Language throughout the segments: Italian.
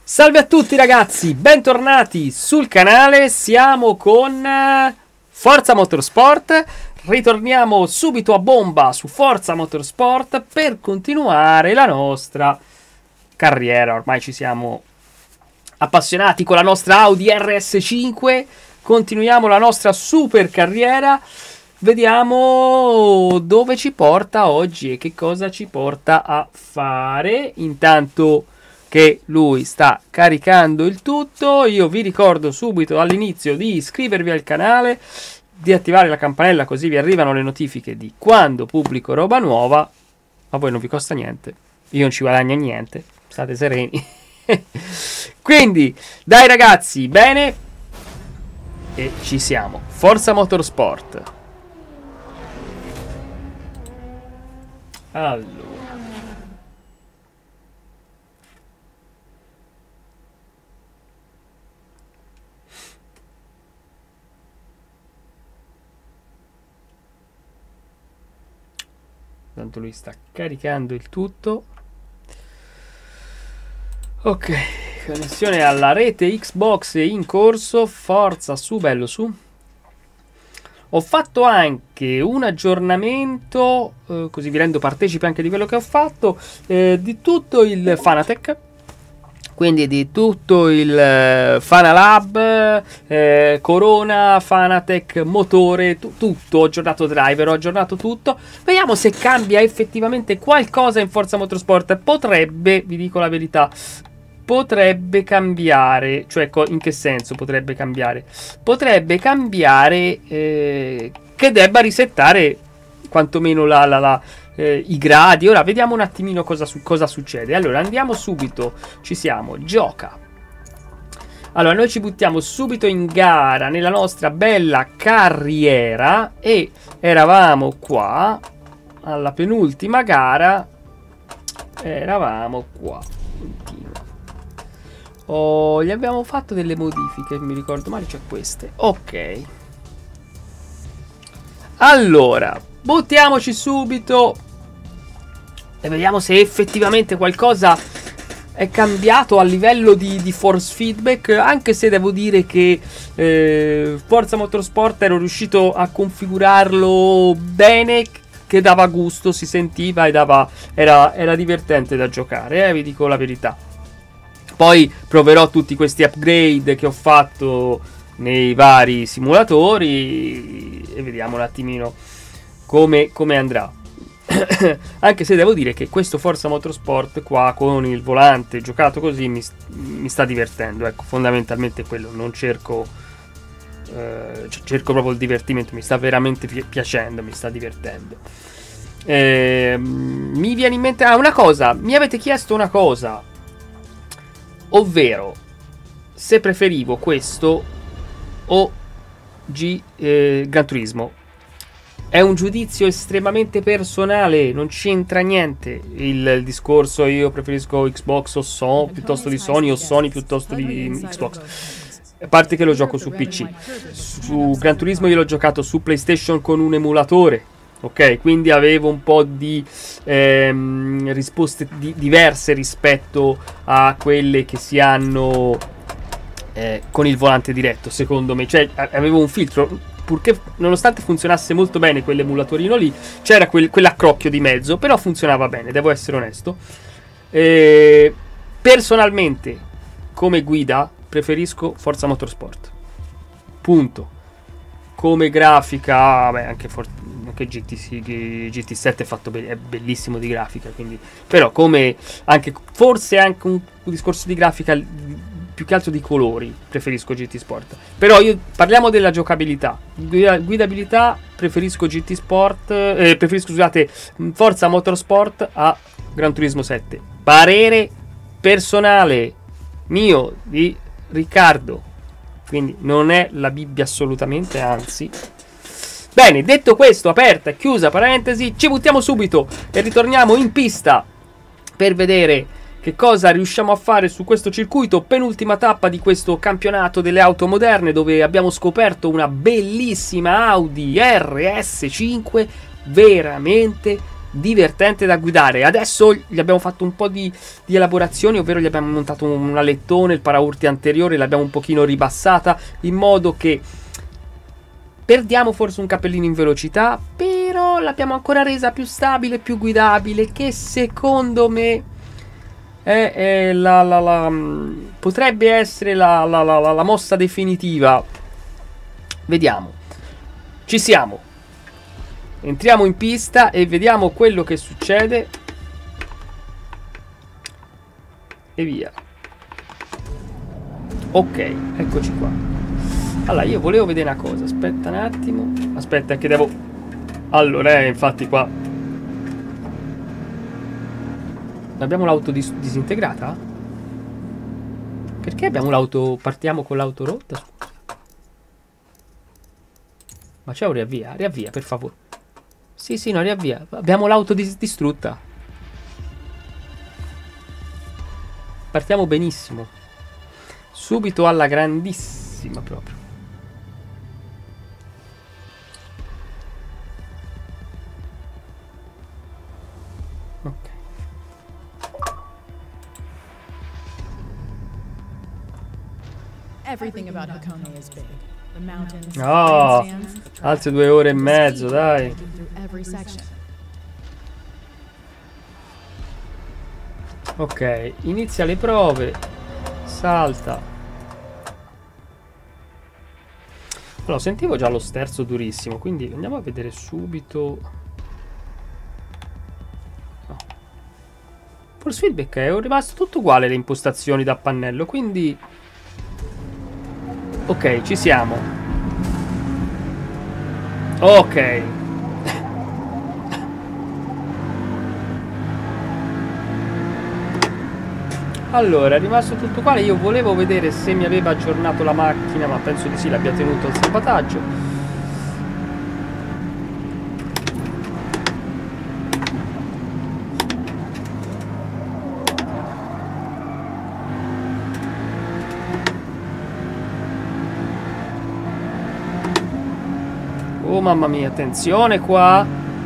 Salve a tutti ragazzi, bentornati sul canale, siamo con Forza Motorsport, ritorniamo subito a bomba su Forza Motorsport per continuare la nostra carriera. Ormai ci siamo appassionati con la nostra Audi RS5, continuiamo la nostra super carriera, vediamo dove ci porta oggi e che cosa ci porta a fare. Intanto che lui sta caricando il tutto, io vi ricordo subito all'inizio di iscrivervi al canale, di attivare la campanella così vi arrivano le notifiche di quando pubblico roba nuova. A voi non vi costa niente, io non ci guadagno niente, state sereni. Quindi dai ragazzi, bene, e ci siamo. Forza Motorsport. Allora, tanto lui sta caricando il tutto. Ok, connessione alla rete Xbox in corso. Forza, su, bello, su. Ho fatto anche un aggiornamento, così vi rendo partecipi anche di quello che ho fatto, di tutto il Fanatec. Quindi di tutto il Fanalab, Corona, Fanatec, motore, tutto. Ho aggiornato driver, ho aggiornato tutto. Vediamo se cambia effettivamente qualcosa in Forza Motorsport. Potrebbe, vi dico la verità, potrebbe cambiare. Cioè, in che senso potrebbe cambiare? Potrebbe cambiare che debba risettare quantomeno i gradi. Ora vediamo un attimino cosa succede. Allora andiamo subito, ci siamo, gioca. Allora noi ci buttiamo subito in gara nella nostra bella carriera e eravamo qua alla penultima gara, eravamo qua. Gli abbiamo fatto delle modifiche, mi ricordo male, cioè queste. Ok, allora buttiamoci subito e vediamo se effettivamente qualcosa è cambiato a livello di force feedback. Anche se devo dire che Forza Motorsport ero riuscito a configurarlo bene, che dava gusto, si sentiva e era divertente da giocare, vi dico la verità. Poi proverò tutti questi upgrade che ho fatto nei vari simulatori e vediamo un attimino come andrà. Anche se devo dire che questo Forza Motorsport qua con il volante giocato così mi sta divertendo. Ecco, fondamentalmente quello, non cerco cerco proprio il divertimento, mi sta veramente piacendo, mi sta divertendo. Mi viene in mente una cosa, mi avete chiesto una cosa, ovvero se preferivo questo o Gran Turismo. È un giudizio estremamente personale, non c'entra niente il discorso io preferisco Xbox piuttosto di Sony o Sony piuttosto di Xbox. A parte che lo gioco su PC. Su Gran Turismo io l'ho giocato su PlayStation con un emulatore, ok? Quindi avevo un po' di risposte diverse rispetto a quelle che si hanno con il volante diretto, secondo me. Cioè avevo un filtro, purché nonostante funzionasse molto bene quell'emulatorino lì, c'era quell'accrocchio di mezzo, però funzionava bene, devo essere onesto. Personalmente, come guida, preferisco Forza Motorsport. Punto. Come grafica, beh, anche GT7 è fatto è bellissimo di grafica, quindi, però come forse anche un discorso di grafica, più che altro di colori, preferisco GT Sport. Però parliamo della giocabilità, guidabilità, preferisco GT Sport, preferisco, scusate, Forza Motorsport a Gran Turismo 7. Parere personale mio, di Riccardo, quindi non è la Bibbia assolutamente, anzi. Bene, detto questo, aperta e chiusa parentesi, ci buttiamo subito e ritorniamo in pista per vedere che cosa riusciamo a fare su questo circuito, penultima tappa di questo campionato delle auto moderne, dove abbiamo scoperto una bellissima Audi RS5 veramente divertente da guidare. Adesso gli abbiamo fatto un po' di elaborazioni, ovvero gli abbiamo montato un alettone, il paraurti anteriore l'abbiamo un pochino ribassata, in modo che perdiamo forse un capellino in velocità, però l'abbiamo ancora resa più stabile, più guidabile, che secondo me potrebbe essere la mossa definitiva. Vediamo. Ci siamo. Entriamo in pista e vediamo quello che succede. E via. Ok, eccoci qua. Allora, io volevo vedere una cosa. Aspetta un attimo. Aspetta che devo... Allora, infatti qua... Abbiamo l'auto disintegrata? Perché abbiamo l'auto... Partiamo con l'auto rotta? Scusa. Ma c'è un riavvia? Riavvia, per favore. Sì, sì, no, riavvia. Abbiamo l'auto distrutta. Partiamo benissimo. Subito alla grandissima proprio. Ok. Everything about Hakone is big. The mountains, No, grandstands, altre 2 ore e mezzo, dai. through every section. Ok, inizia le prove. Salta. Allora, sentivo già lo sterzo durissimo, quindi andiamo a vedere subito. No. Force feedback è rimasto tutto uguale le impostazioni da pannello, quindi... Ok, ci siamo. Ok. Allora, è rimasto tutto uguale. Io volevo vedere se mi aveva aggiornato la macchina, ma penso di sì, l'abbia tenuto al salvataggio. Oh mamma mia, attenzione qua.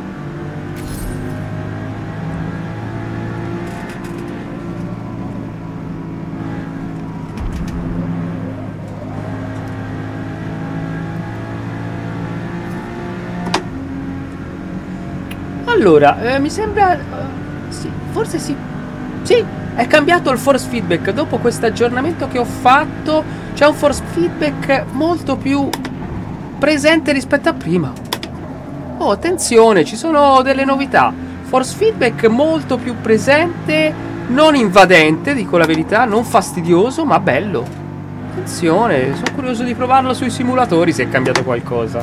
Allora, mi sembra... sì, forse sì. Sì, è cambiato il force feedback. Dopo questo aggiornamento che ho fatto, c'è un force feedback molto più presente rispetto a prima. Oh, attenzione, ci sono delle novità. Force feedback molto più presente, non invadente, dico la verità, non fastidioso, ma bello. Attenzione, sono curioso di provarlo sui simulatori se è cambiato qualcosa.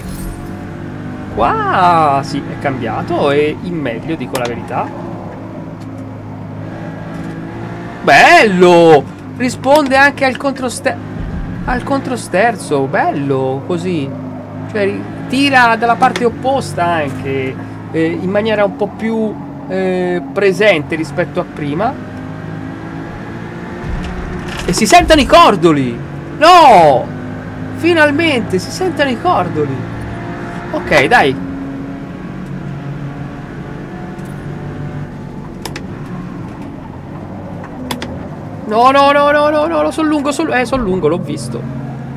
Qua sì, è cambiato e in meglio, dico la verità. Bello! Risponde anche al controsterzo, bello, così. Cioè, tira dalla parte opposta anche, in maniera un po' più presente rispetto a prima. E si sentono i cordoli! No! Finalmente si sentono i cordoli! Ok, dai! No, no, no, no, no, no, sono lungo, l'ho visto.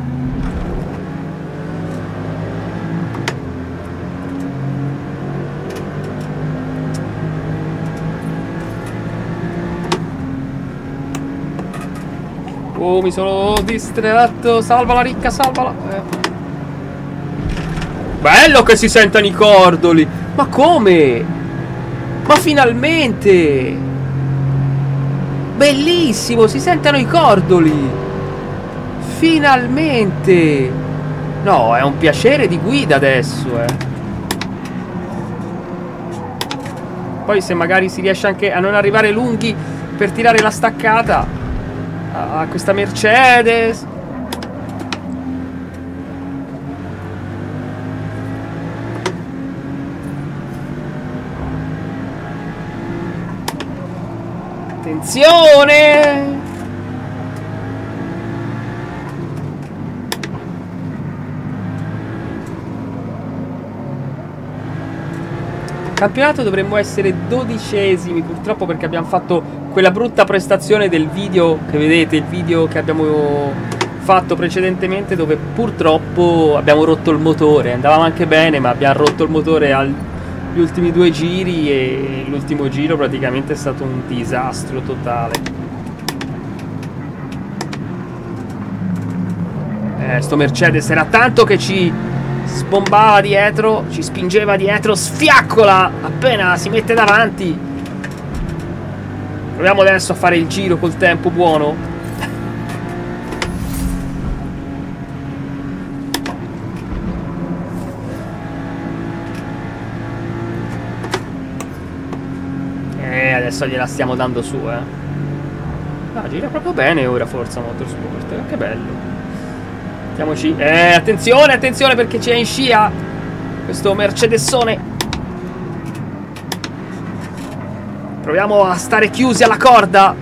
Oh, mi sono distratto. Salvala, ricca, salvala. Bello che si sentano i cordoli. Ma come? Ma finalmente! Bellissimo, si sentono i cordoli. Finalmente. No, è un piacere di guida adesso, Poi se magari si riesce anche a non arrivare lunghi per tirare la staccata a questa Mercedes. Attenzione! campionato dovremmo essere 12esimi, purtroppo, perché abbiamo fatto quella brutta prestazione del video che vedete, il video che abbiamo fatto precedentemente, dove purtroppo abbiamo rotto il motore. Andavamo anche bene, ma abbiamo rotto il motore agli ultimi 2 giri e l'ultimo giro praticamente è stato un disastro totale. Sto Mercedes era tanto che ci sbombava dietro, ci spingeva dietro, sfiaccola appena si mette davanti. Proviamo adesso a fare il giro col tempo buono. Adesso gliela stiamo dando su, Ah, gira proprio bene ora Forza Motorsport, che bello. Mettiamoci. Attenzione, attenzione, perché c'è in scia questo Mercedesone. Proviamo a stare chiusi alla corda.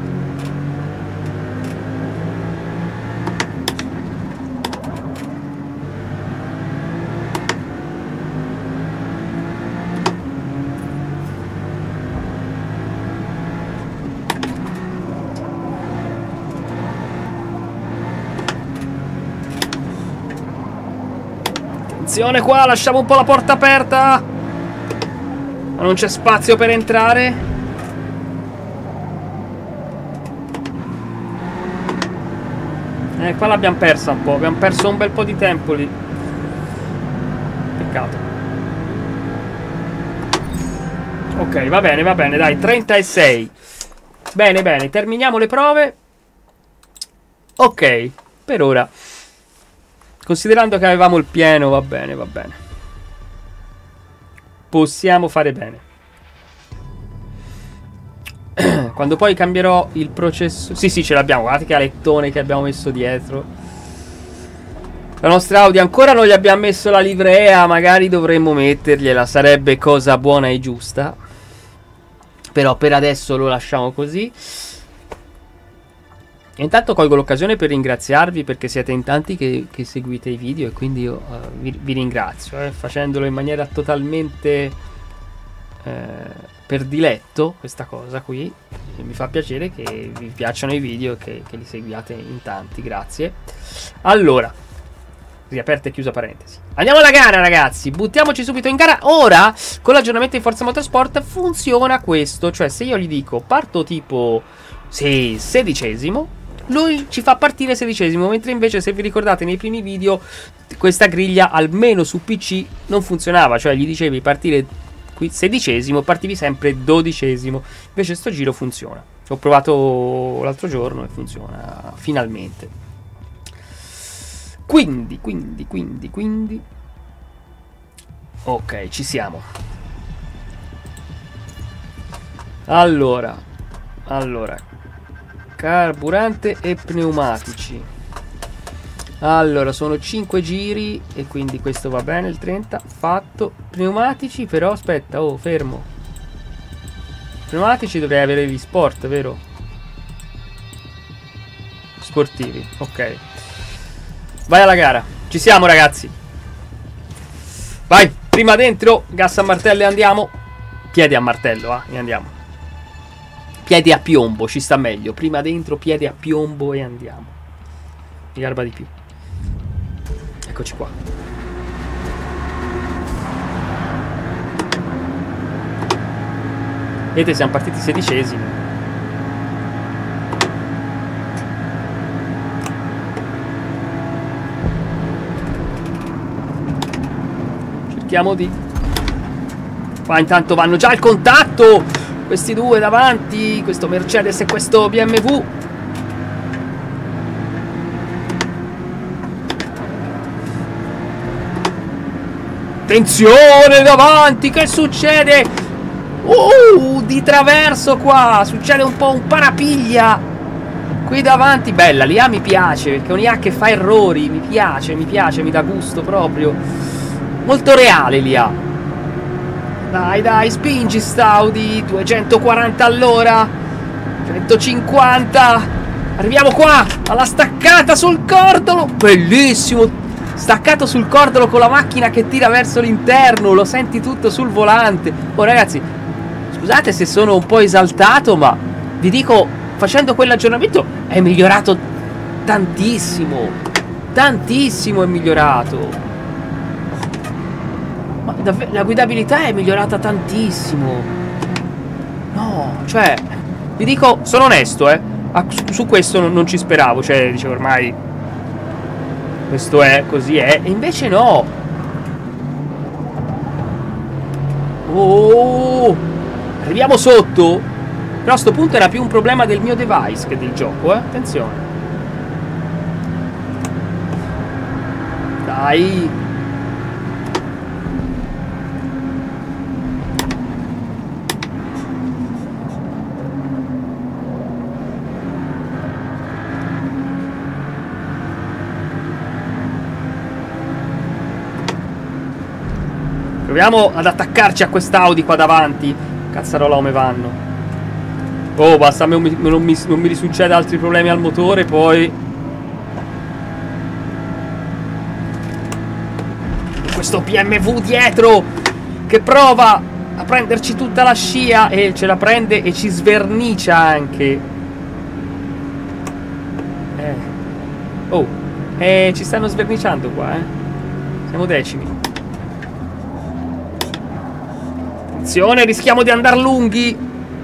Attenzione qua, lasciamo un po' la porta aperta, ma non c'è spazio per entrare. Qua l'abbiamo persa un po', abbiamo perso un bel po' di tempo lì. Peccato. Ok, va bene, dai, 36. Bene, bene, terminiamo le prove. Ok, per ora, considerando che avevamo il pieno, va bene, va bene. Possiamo fare bene. Quando poi cambierò il processo... Sì, sì, ce l'abbiamo. Guardate che alettone che abbiamo messo dietro. La nostra Audi ancora non gli abbiamo messo la livrea. Magari dovremmo mettergliela. Sarebbe cosa buona e giusta. Però per adesso lo lasciamo così. E intanto colgo l'occasione per ringraziarvi, perché siete in tanti che seguite i video, e quindi io vi ringrazio, facendolo in maniera totalmente per diletto, questa cosa qui. E mi fa piacere che vi piacciono i video e che li seguiate in tanti, grazie. Allora, riaperta e chiusa parentesi, andiamo alla gara ragazzi, buttiamoci subito in gara. Ora con l'aggiornamento di Forza Motorsport funziona questo, cioè se io gli dico parto tipo 16esimo, lui ci fa partire 16esimo, mentre invece, se vi ricordate, nei primi video questa griglia almeno su PC non funzionava, cioè gli dicevi partire qui 16esimo, partivi sempre 12esimo. Invece sto giro funziona, ho provato l'altro giorno e funziona finalmente. Quindi ok, ci siamo. Allora, carburante e pneumatici. Allora, sono 5 giri e quindi questo va bene, il 30 fatto. Pneumatici però, aspetta, oh, fermo. Pneumatici dovrei avere gli sport, vero? Sportivi, ok. Vai alla gara, ci siamo ragazzi. Vai, prima dentro, gas a martello e andiamo. Piedi a martello, e andiamo. Piedi a piombo, ci sta meglio. Prima dentro, piedi a piombo e andiamo. Mi garba di più. Eccoci qua. Vedete, siamo partiti 16esimi. Cerchiamo di... Qua intanto vanno già al contatto questi due davanti, questo Mercedes e questo BMW. Attenzione davanti, che succede? Di traverso qua, succede un po' un parapiglia qui davanti. Bella, l'IA mi piace, perché è un'IA che fa errori, mi piace, mi dà gusto proprio. Molto reale l'IA. Dai, spingi Staudi, 240 all'ora, 150. Arriviamo qua, alla staccata sul cordolo. Bellissimo. staccato sul cordolo con la macchina che tira verso l'interno, lo senti tutto sul volante. Oh ragazzi, scusate se sono un po' esaltato, ma vi dico, facendo quell'aggiornamento è migliorato tantissimo. Tantissimo è migliorato. Ma la guidabilità è migliorata tantissimo. No, cioè, vi dico, sono onesto, su questo non ci speravo. Cioè, dicevo ormai questo è, così è. E invece no. Oh, arriviamo sotto. Però a sto punto era più un problema del mio device che del gioco, attenzione. Dai. Proviamo ad attaccarci a quest'Audi qua davanti. Cazzarola come vanno. Oh, basta, non mi risuccede altri problemi al motore, poi. Questo BMW dietro che prova a prenderci tutta la scia e ce la prende e ci svernicia anche. Oh, ci stanno sverniciando qua, Siamo decimi. Attenzione, rischiamo di andare lunghi.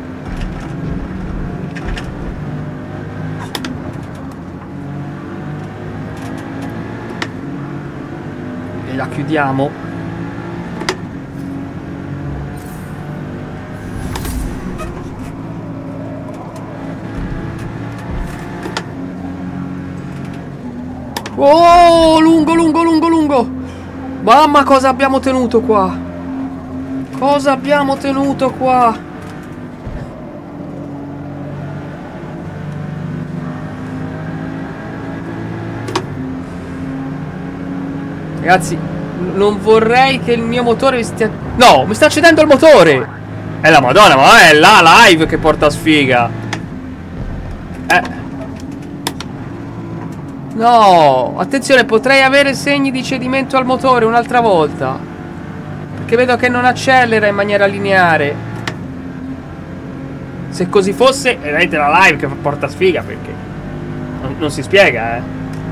E la chiudiamo. Oh, lungo, lungo, lungo, lungo. Mamma, cosa abbiamo tenuto qua? Cosa abbiamo tenuto qua? Ragazzi, non vorrei che il mio motore mi stia... No, mi sta accendendo il motore! È la Madonna, ma è la live che porta sfiga! No, attenzione, potrei avere segni di cedimento al motore un'altra volta. Che vedo che non accelera in maniera lineare. Se così fosse, vedete la live che porta sfiga, perché non si spiega,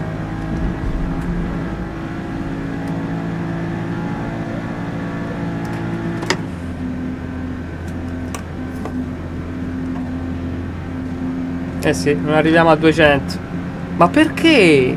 sì, non arriviamo a 200. Ma perché?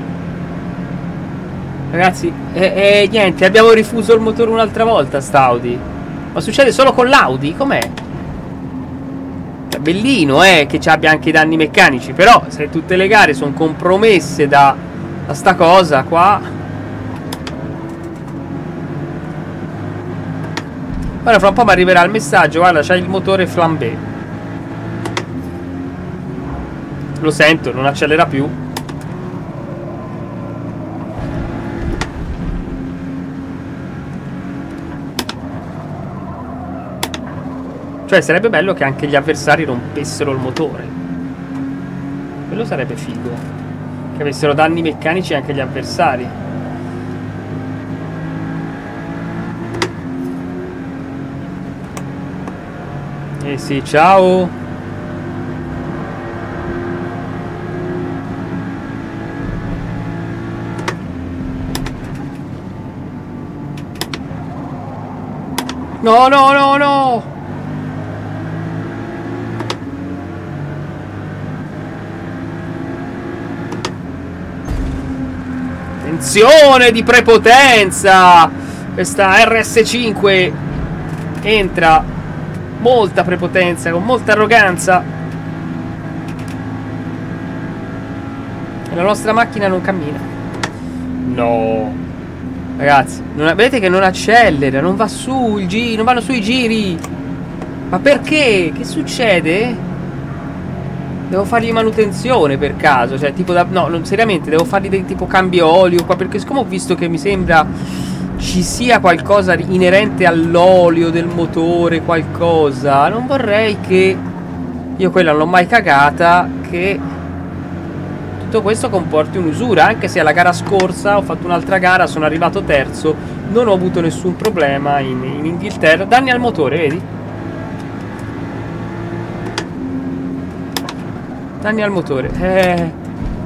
Ragazzi, niente, abbiamo rifuso il motore un'altra volta, st'Audi. Ma succede solo con l'Audi? Com'è? Cioè, bellino, che ci abbia anche i danni meccanici. Però, se tutte le gare sono compromesse da sta cosa qua. Ora fra un po' mi arriverà il messaggio. Guarda, c'hai il motore flambé. Lo sento, non accelera più. Cioè sarebbe bello che anche gli avversari rompessero il motore. Quello sarebbe figo. Che avessero danni meccanici anche gli avversari. Eh sì, ciao. No, no, no, no. Attenzione di prepotenza. Questa RS5 entra. Molta prepotenza, con molta arroganza. E la nostra macchina non cammina. No. Ragazzi, vedete che non accelera, non va su il giro, non vanno su i giri. Ma perché? Che succede? Devo fargli manutenzione per caso? Cioè tipo no, seriamente devo fargli del tipo cambio olio qua. Perché siccome ho visto che mi sembra ci sia qualcosa inerente all'olio del motore, qualcosa. Non vorrei che... Io quella non l'ho mai cagata. Che tutto questo comporti un'usura. Anche se alla gara scorsa ho fatto un'altra gara, sono arrivato terzo, non ho avuto nessun problema in Inghilterra. Danni al motore, vedi? Danni al motore.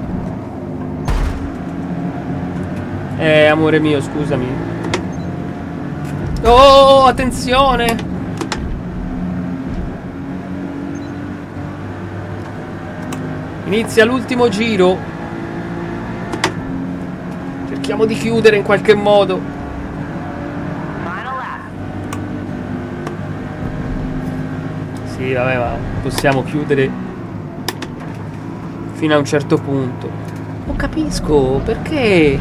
Amore mio, scusami. Oh, attenzione! Inizia l'ultimo giro. Cerchiamo di chiudere in qualche modo. Sì, vabbè, ma possiamo chiudere fino a un certo punto. Non capisco perché.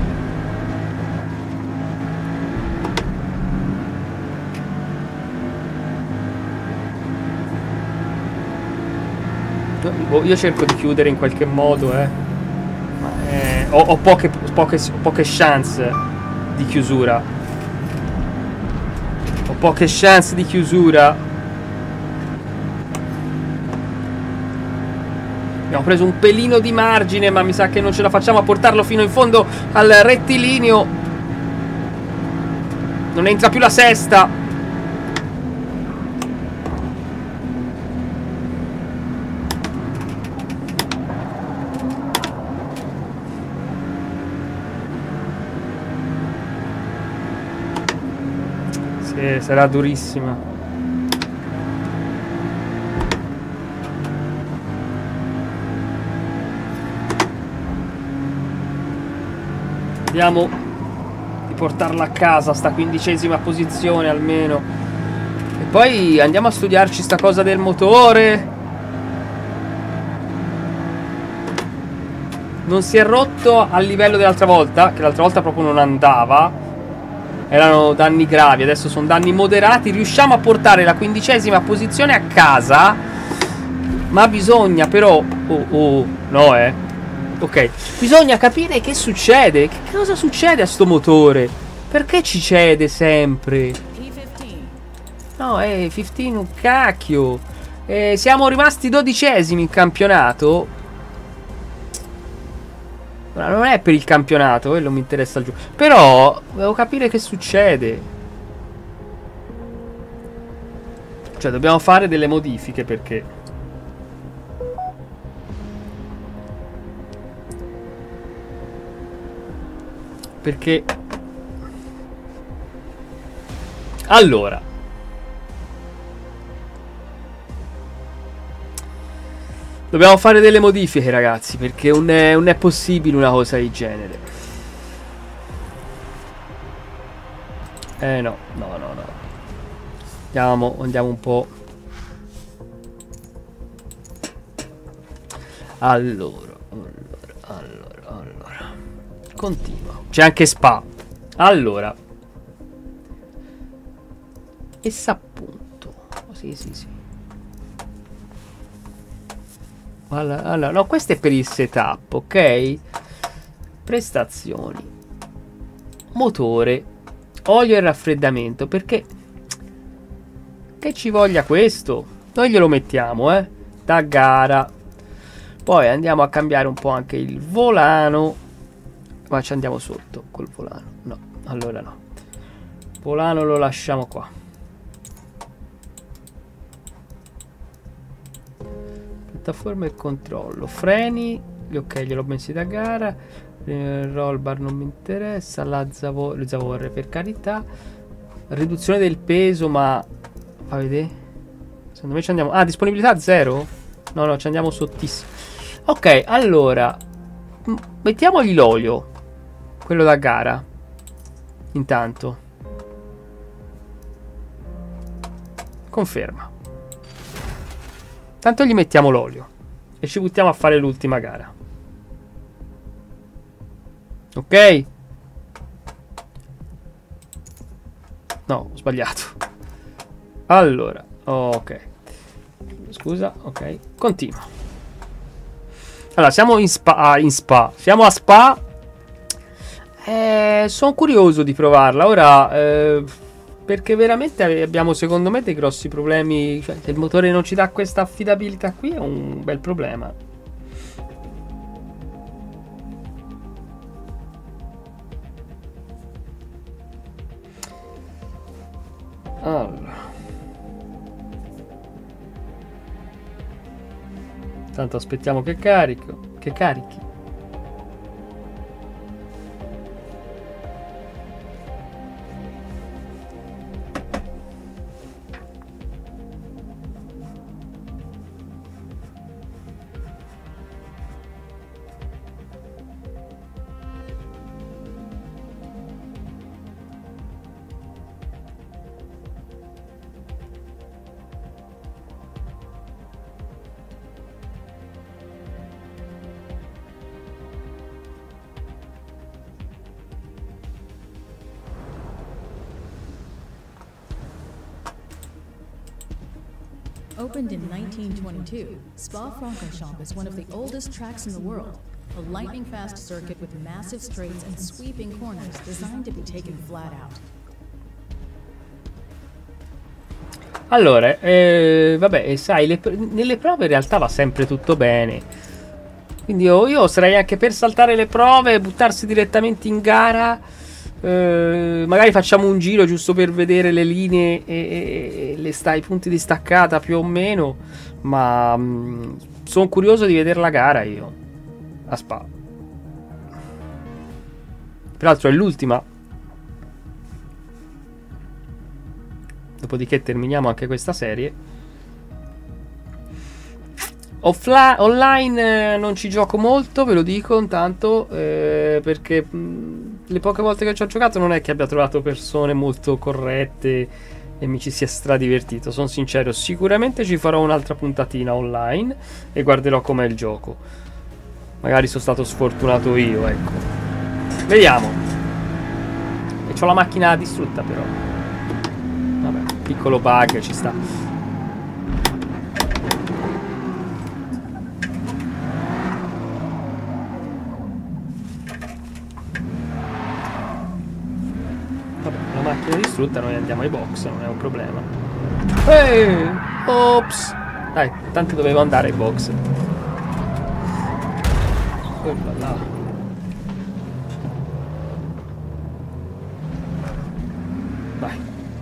Io cerco di chiudere in qualche modo, ma, ho poche chance di chiusura. Ho poche chance di chiusura. Abbiamo preso un pelino di margine, ma mi sa che non ce la facciamo a portarlo fino in fondo al rettilineo. Non entra più la sesta. Sarà durissima. Vediamo di portarla a casa sta 15ª posizione almeno. E poi andiamo a studiarci sta cosa del motore. Non si è rotto al livello dell'altra volta, che l'altra volta proprio non andava. Erano danni gravi, adesso sono danni moderati. Riusciamo a portare la 15ª posizione a casa. Ma bisogna però... no, ok. Bisogna capire che succede. Che cosa succede a sto motore? Perché ci cede sempre? No, 15 un cacchio. Siamo rimasti 12esimi in campionato. Non è per il campionato, quello mi interessa giù. Però devo capire che succede. Cioè dobbiamo fare delle modifiche perché allora dobbiamo fare delle modifiche, ragazzi, perché non è possibile una cosa del genere. No. Andiamo un po'. Allora. Continua. C'è anche Spa. Allora. E s'appunto. Sì. Allora, no, questo è per il setup, ok? Prestazioni. Motore. Olio e raffreddamento. Perché? Che ci voglia questo? Noi glielo mettiamo, da gara. Poi andiamo a cambiare un po' anche il volano. Ma ci andiamo sotto col volano. No, allora no. Volano lo lasciamo qua. Piattaforma e controllo. Freni. Ok, gliel'ho messi da gara. Roll bar non mi interessa. Le zavorre per carità. Riduzione del peso, ma... fa vedere. Secondo me ci andiamo... Ah, disponibilità 0? No, ci andiamo sottissimo. Ok, allora mettiamogli l'olio, quello da gara. Intanto conferma. Tanto gli mettiamo l'olio e ci buttiamo a fare l'ultima gara. Ok. No, ho sbagliato. Allora, ok. Scusa, ok. Continua. Allora, siamo in Spa. Siamo a Spa. Sono curioso di provarla. Ora, perché veramente abbiamo, secondo me, dei grossi problemi. Cioè, se il motore non ci dà questa affidabilità qui, è un bel problema. Allora. Tanto aspettiamo che carichi. Opened in 1922, Spa-Francorchamps is one of the oldest tracks in the world. A lightning-fast circuit with massive straights and sweeping corners designed to be taken flat out. Allora, vabbè, sai, nelle prove in realtà va sempre tutto bene. Quindi io sarei anche per saltare le prove e buttarsi direttamente in gara. Magari facciamo un giro giusto per vedere le linee e i punti di staccata più o meno. Ma sono curioso di vedere la gara io a Spa. Peraltro è l'ultima. Dopodiché terminiamo anche questa serie. Online non ci gioco molto, ve lo dico intanto, perché le poche volte che ci ho giocato non è che abbia trovato persone molto corrette e mi ci sia stradivertito, sono sincero. Sicuramente ci farò un'altra puntatina online e guarderò com'è il gioco. Magari sono stato sfortunato io, ecco. Vediamo. E c'ho la macchina distrutta però. Vabbè, piccolo bug, ci sta. Macchina distrutta, noi andiamo ai box, non è un problema. Ehi! Ops! Dai, tanto dovevo andare ai box. Là. Vai.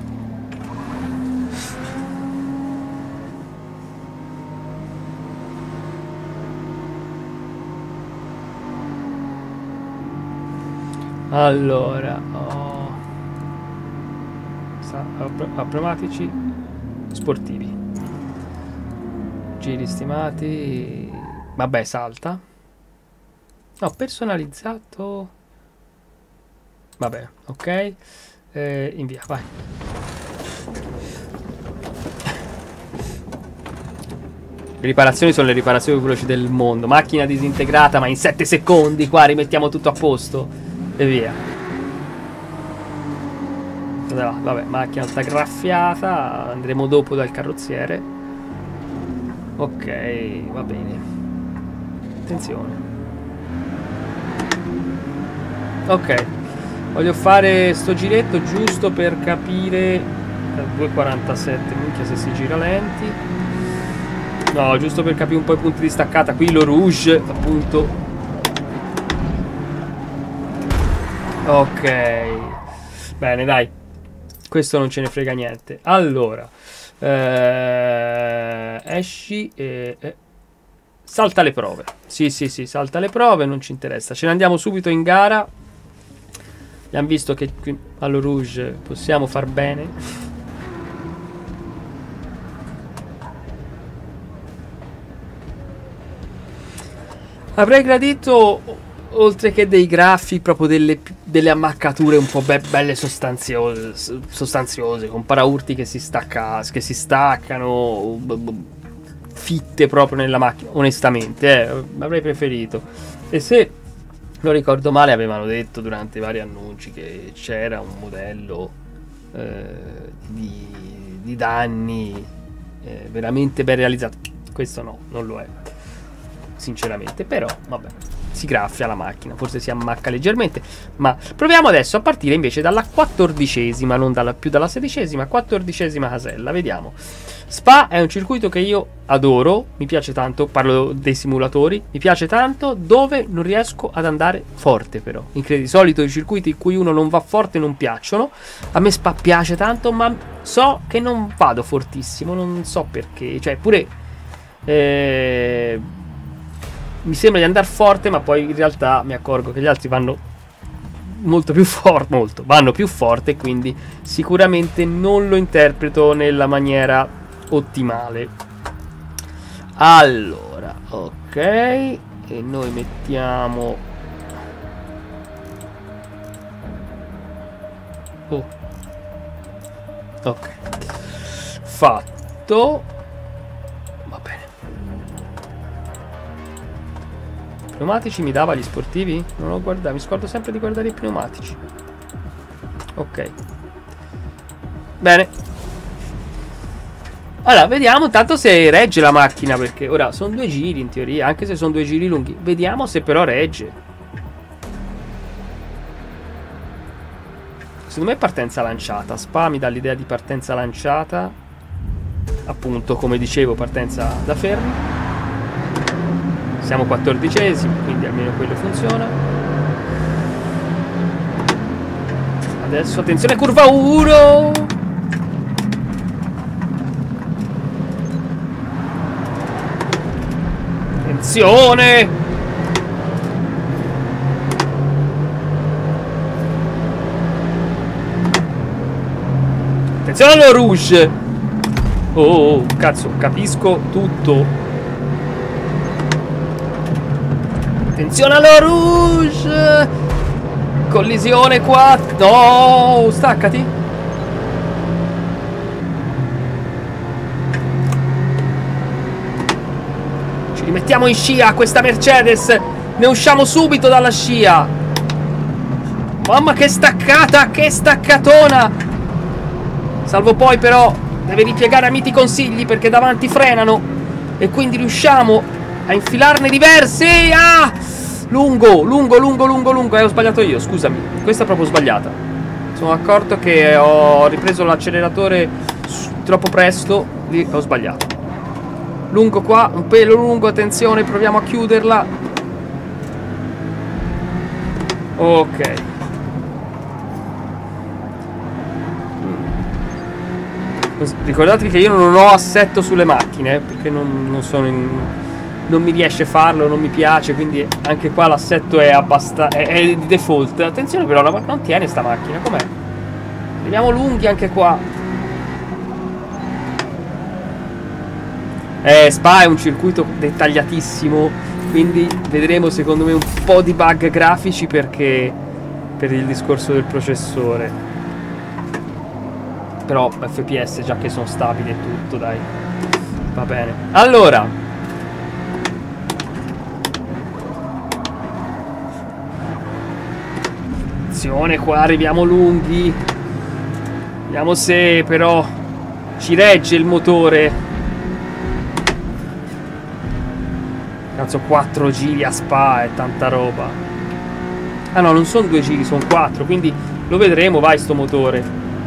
Allora, pneumatici sportivi, giri stimati, vabbè, salta. No, personalizzato, vabbè, ok, invia, vai. Le riparazioni sono le riparazioni più veloci del mondo. Macchina disintegrata, ma in 7 secondi qua rimettiamo tutto a posto e via. Vabbè, macchina alta graffiata. Andremo dopo dal carrozziere. Ok, va bene. Attenzione. Ok, voglio fare sto giretto giusto per capire. 2,47, minchia se si gira lenti. No, giusto per capire un po' i punti di staccata. Qui lo rouge, appunto. Ok, bene, dai. Questo non ce ne frega niente. Allora, esci e salta le prove. Sì, salta le prove, non ci interessa. Ce ne andiamo subito in gara. Abbiamo visto che qui allo rouge possiamo far bene. Avrei gradito, oltre che dei graffi, proprio delle ammaccature un po' belle sostanziose, con paraurti che si staccano, fitte proprio nella macchina, onestamente, avrei preferito. E se non ricordo male avevano detto durante i vari annunci che c'era un modello di danni veramente ben realizzato. Questo no, non lo è, sinceramente, però vabbè. Si graffia la macchina, forse si ammacca leggermente. Ma proviamo adesso a partire invece dalla 14ª, non più dalla 16ª, 14ª casella. Vediamo. Spa è un circuito che io adoro, mi piace tanto, parlo dei simulatori, mi piace tanto, dove non riesco ad andare forte però. Di solito i circuiti in cui uno non va forte non piacciono. A me Spa piace tanto, ma so che non vado fortissimo, non so perché. Cioè, pure mi sembra di andare forte, ma poi in realtà mi accorgo che gli altri vanno molto più forte, vanno più forte, quindi sicuramente non lo interpreto nella maniera ottimale. Allora, ok, e noi mettiamo ok, fatto. Va bene. Pneumatici mi dava gli sportivi? Non ho guardato, mi scordo sempre di guardare i pneumatici. Ok, bene. Allora, vediamo tanto se regge la macchina, perché ora sono 2 giri in teoria, anche se sono 2 giri lunghi. Vediamo se però regge. Secondo me è partenza lanciata. Spa mi dà l'idea di partenza lanciata. Appunto, come dicevo, partenza da fermi. Siamo 14esimi, quindi almeno quello funziona. Adesso attenzione, curva 1. Attenzione! Attenzione allo rouge! Oh, cazzo, capisco tutto. Attenzione allo rouge! Collisione qua. No, staccati. Ci rimettiamo in scia questa Mercedes. Ne usciamo subito dalla scia. Mamma, che staccata, che staccatona. Salvo poi però deve ripiegare a miti consigli, perché davanti frenano. E quindi riusciamo a infilarne diversi. Ah! Lungo. Ho sbagliato io, scusami. Questa è proprio sbagliata. Sono accorto che ho ripreso l'acceleratore troppo presto. Lì ho sbagliato. Lungo qua, un pelo lungo, attenzione, proviamo a chiuderla. Ok. Ricordatevi che io non ho assetto sulle macchine, perché non sono in... non mi riesce a farlo, non mi piace, quindi anche qua l'assetto è abbastanza... è di default. Attenzione però, non tiene sta macchina, com'è? Vediamo lunghi anche qua. Spa è un circuito dettagliatissimo, quindi vedremo secondo me un po' di bug grafici, perché per il discorso del processore. Però FPS già che sono stabili e tutto, dai. Va bene. Allora, attenzione, qua arriviamo lunghi. Vediamo se però ci regge il motore. Cazzo, 4 giri a Spa è tanta roba. Ah no, non sono 2 giri, sono 4, quindi lo vedremo, vai sto motore.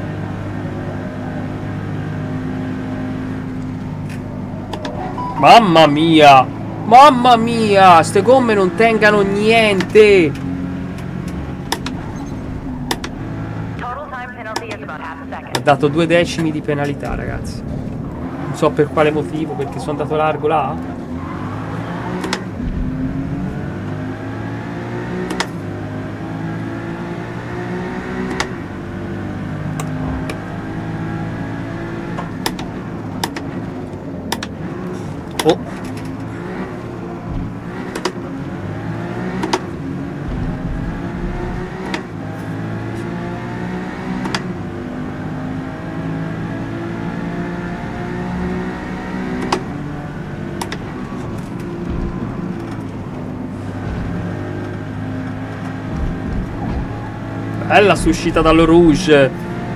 Mamma mia! Mamma mia! Ste gomme non tengano niente! Ha dato 2 decimi di penalità, ragazzi. Non so per quale motivo, perché sono andato largo là. Oh. Bella uscita dallo rouge.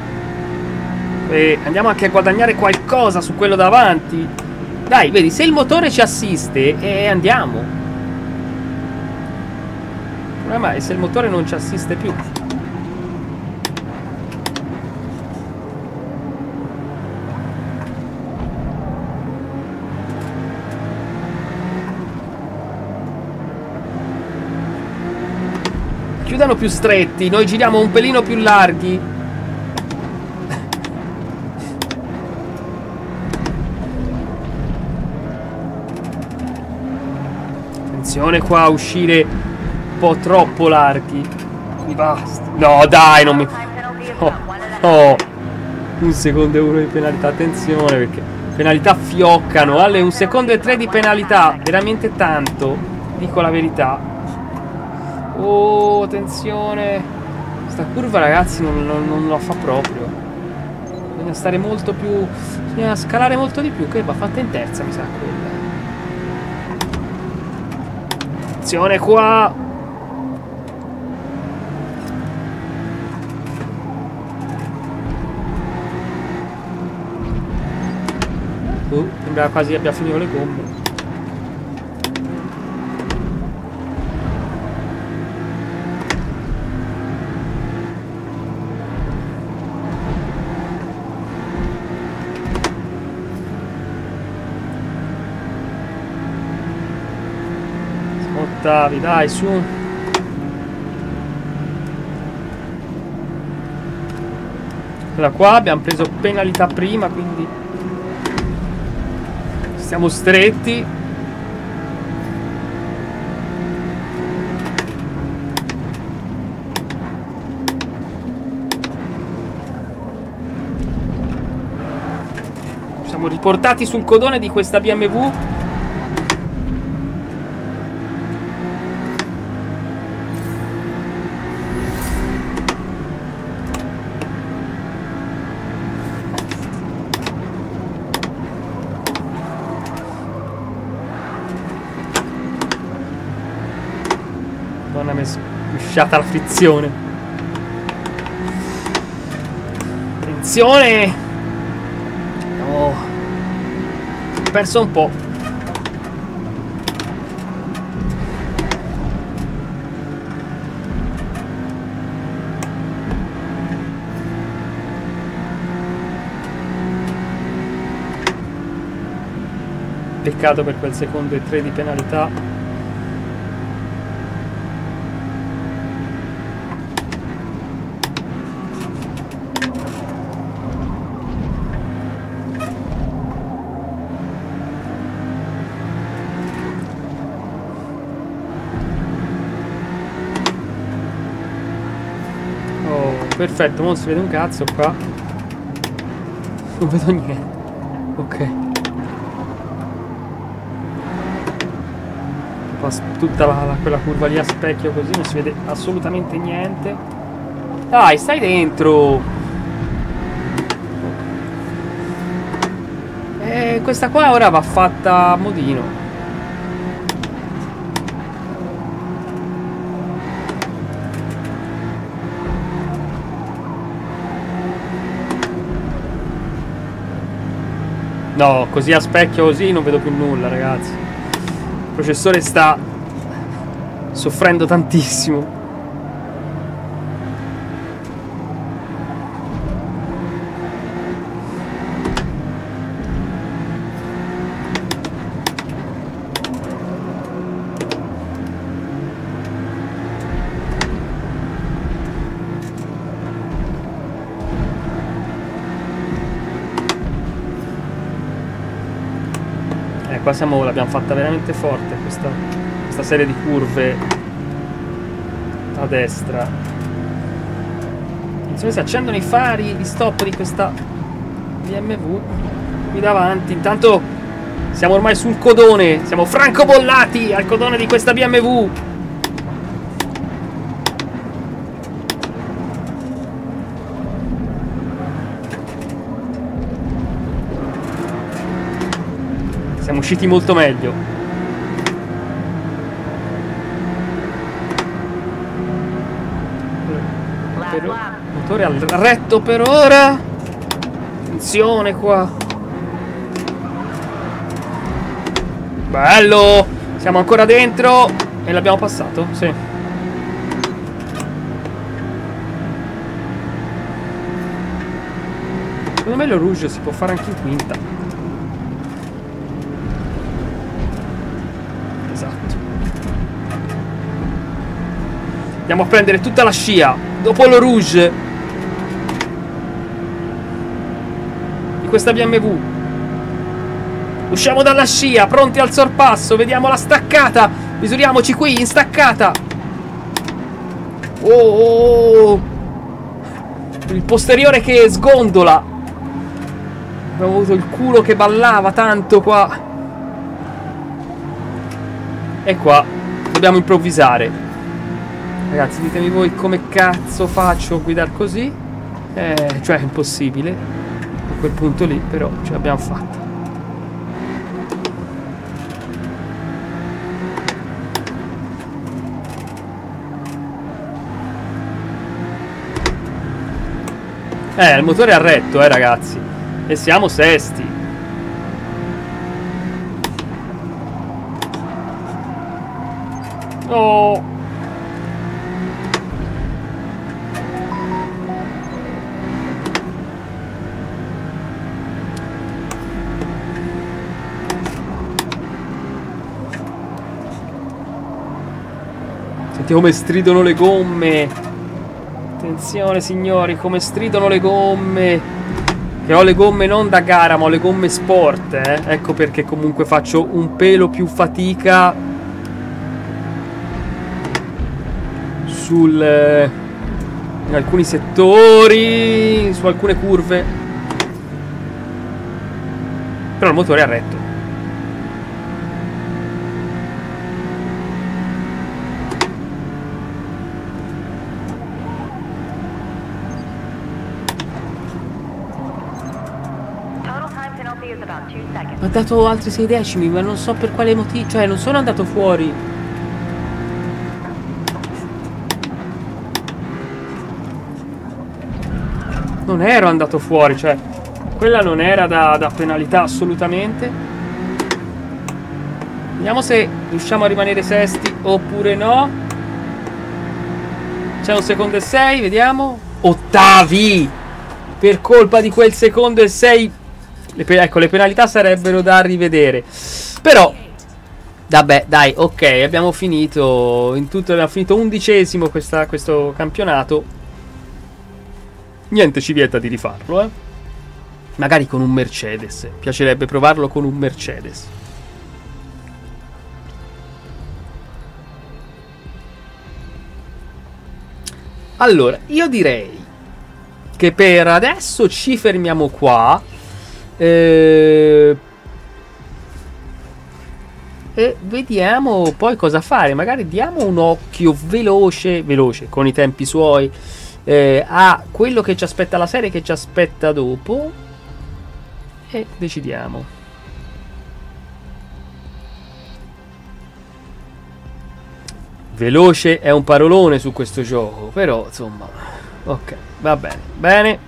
E andiamo anche a guadagnare qualcosa su quello davanti. Dai, vedi, se il motore ci assiste, andiamo. Il problema è se il motore non ci assiste più. Chiudano più stretti, noi giriamo un pelino più larghi. Attenzione qua a uscire un po' troppo larghi. Mi basta. No, dai, non mi... Oh, oh. 1 secondo e 1 di penalità. Attenzione, perché penalità fioccano. Alle 1 secondo e 3 di penalità. Veramente tanto. Dico la verità. Oh, attenzione. Sta curva, ragazzi, non la fa proprio. Bisogna stare molto più... Bisogna scalare molto di più. Che va fatta in terza, mi sa quella. Attenzione qua. Sembra quasi abbia finito le gomme. Ottavi, dai, su. Da qua abbiamo preso penalità prima, quindi siamo stretti. Siamo riportati sul codone di questa BMW. Madonna, mi è schiusciata la frizione. Attenzione! Oh, ho perso un po'. Peccato per quel secondo e 3 di penalità. Perfetto, non si vede un cazzo qua. Non vedo niente. Ok. Tutta quella curva lì a specchio così non si vede assolutamente niente. Dai, stai dentro. Questa qua ora va fatta a modino. No, così a specchio così non vedo più nulla, ragazzi. Il processore sta soffrendo tantissimo. Qua l'abbiamo fatta veramente forte questa serie di curve a destra. Attenzione, si accendono i fari di stop di questa BMW qui davanti. Intanto siamo ormai sul codone, siamo francobollati al codone di questa BMW. Siamo usciti molto meglio. Motore al retto per ora. Attenzione qua. Bello. Siamo ancora dentro. E l'abbiamo passato, sì. Secondo me lo Rouge si può fare anche in quinta. Andiamo a prendere tutta la scia. Dopo lo rouge di questa BMW. Usciamo dalla scia, pronti al sorpasso. Vediamo la staccata. Misuriamoci qui in staccata. Oh, il posteriore che sgondola. Abbiamo avuto il culo che ballava tanto qua. E qua dobbiamo improvvisare. Ragazzi, ditemi voi come cazzo faccio a guidare così. Cioè è impossibile. A quel punto lì però ce l'abbiamo fatta. Il motore è a retto, ragazzi. E siamo sesti. Oh. Senti come stridono le gomme. Attenzione signori, come stridono le gomme. Che ho le gomme non da gara, ma ho le gomme sport, Ecco perché comunque faccio un pelo più fatica in alcuni settori, su alcune curve. Però il motore è a retto. Ho dato altri 6 decimi, ma non so per quale motivo. Cioè, non sono andato fuori. Non ero andato fuori, cioè quella non era da penalità assolutamente. Vediamo se riusciamo a rimanere sesti oppure no. C'è un secondo e 6, vediamo. Ottavi! Per colpa di quel secondo e 6. Ecco, le penalità sarebbero da rivedere. Però vabbè, dai, ok, abbiamo finito. In tutto abbiamo finito 11esimo questo campionato. Niente ci vieta di rifarlo, magari con un Mercedes. Piacerebbe provarlo con un Mercedes. Allora, io direi che per adesso ci fermiamo qua. E vediamo poi cosa fare. Magari diamo un occhio veloce con i tempi suoi a quello che ci aspetta, la serie che ci aspetta dopo, e decidiamo. Veloce è un parolone su questo gioco, però insomma, ok, va bene.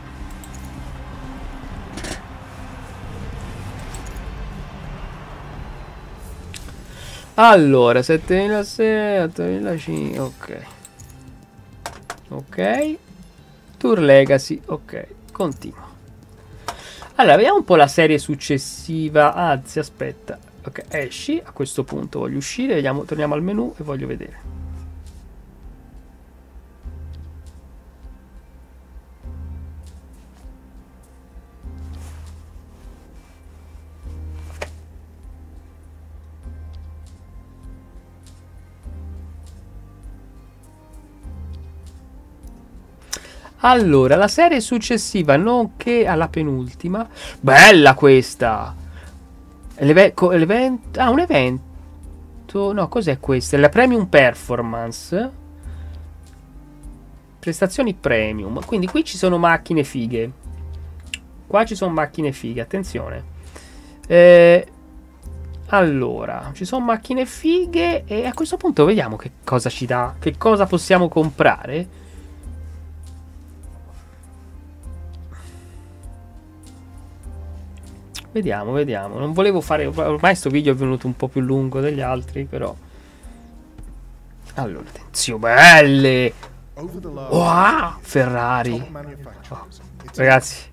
Allora, 7006, 8005, ok. Tour Legacy, ok, continuo. Allora, vediamo un po' la serie successiva. Anzi, aspetta. Ok, esci. A questo punto voglio uscire, vediamo, torniamo al menu e voglio vedere. Allora, la serie successiva, nonché alla penultima. Bella questa! Un evento. No, cos'è questa? La Premium Performance. Prestazioni premium. Quindi qui ci sono macchine fighe. Qua ci sono macchine fighe, attenzione. Allora, ci sono macchine fighe. E a questo punto vediamo che cosa ci dà. Che cosa possiamo comprare. Vediamo. Non volevo fare. Ormai sto video è venuto un po' più lungo degli altri, però. Allora, attenzione, belle! Wow, Ferrari. Oh, ragazzi.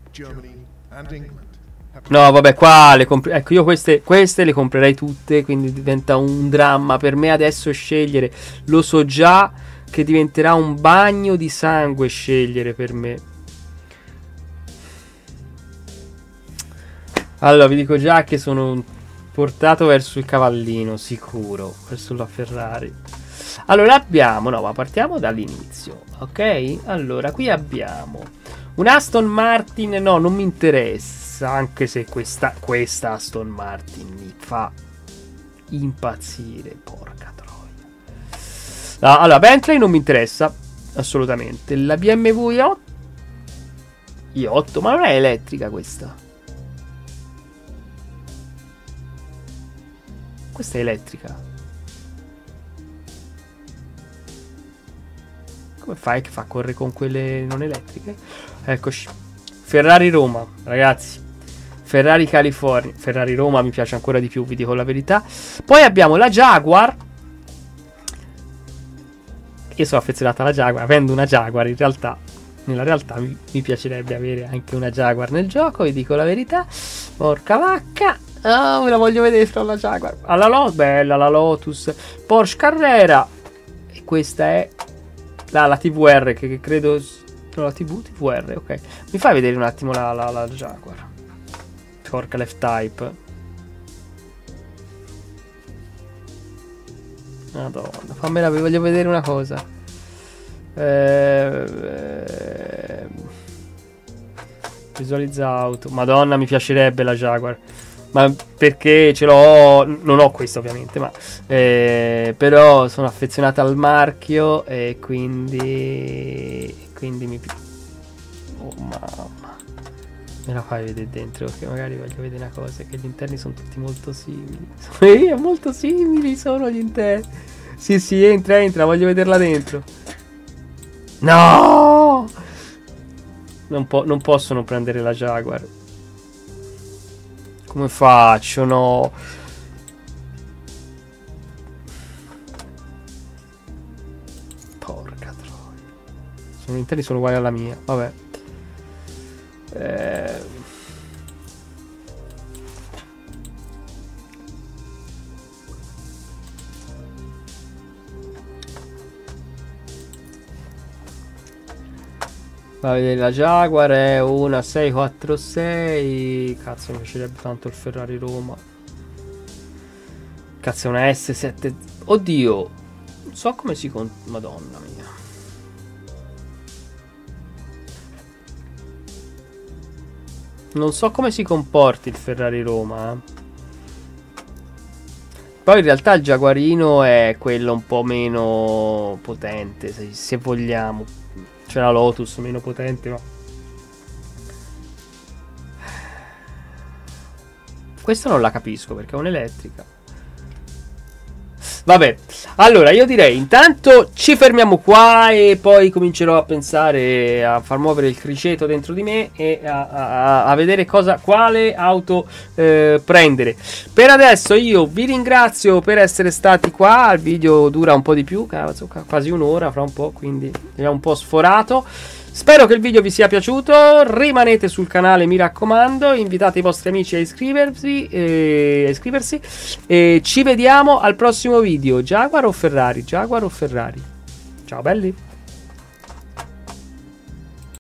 No, vabbè, qua le compro. Ecco, io queste le comprerei tutte, quindi diventa un dramma per me adesso scegliere. Lo so già che diventerà un bagno di sangue scegliere per me. Allora, vi dico già che sono portato verso il cavallino, sicuro, verso la Ferrari. Allora abbiamo, no, ma partiamo dall'inizio, ok? Allora, qui abbiamo un Aston Martin, no, non mi interessa, anche se questa Aston Martin mi fa impazzire, porca troia. Allora, Bentley non mi interessa, assolutamente. La BMW i8, ma non è elettrica questa. Questa è elettrica. Come fai che fa correre con quelle non elettriche? Eccoci. Ferrari Roma, ragazzi. Ferrari California. Ferrari Roma mi piace ancora di più, vi dico la verità. Poi abbiamo la Jaguar. Io sono affezionato alla Jaguar. Avendo una Jaguar, in realtà, nella realtà mi piacerebbe avere anche una Jaguar nel gioco, vi dico la verità. Porca vacca. Ah, me la voglio vedere fra la Jaguar. Alla Lotus, bella la Lotus. Porsche Carrera. E questa è la TVR, che credo... No, la TVR, ok. Mi fai vedere un attimo la Jaguar. Porca F-Type. Madonna, fammela, voglio vedere una cosa. Visualizza auto. Madonna, mi piacerebbe la Jaguar. Ma perché ce l'ho, non ho questo ovviamente, ma però sono affezionata al marchio e quindi mi... Oh mamma, me la fai vedere dentro, perché magari voglio vedere una cosa, che gli interni sono tutti molto simili. Molto simili sono gli interni. Sì, entra, voglio vederla dentro. No! Non posso non prendere la Jaguar. Come faccio? No. Porca troia. Gli interni sono uguali alla mia. Vabbè. Va a vedere la Jaguar, è una 646. Cazzo, mi piacerebbe tanto il Ferrari Roma. Cazzo, è una S7. Oddio, non so come si Madonna mia. Non so come si comporti il Ferrari Roma. Poi in realtà il Jaguarino è quello un po' meno potente, se vogliamo. C'è la Lotus meno potente, ma questa non la capisco perché è un'elettrica. Vabbè, allora io direi intanto ci fermiamo qua e poi comincerò a pensare a far muovere il criceto dentro di me e a vedere quale auto prendere. Per adesso io vi ringrazio per essere stati qua. Il video dura un po' di più, quasi un'ora fra un po', quindi è un po' sforato. Spero che il video vi sia piaciuto, rimanete sul canale, mi raccomando, invitate i vostri amici a iscriversi e ci vediamo al prossimo video. Jaguar o Ferrari? Jaguar o Ferrari? Ciao belli!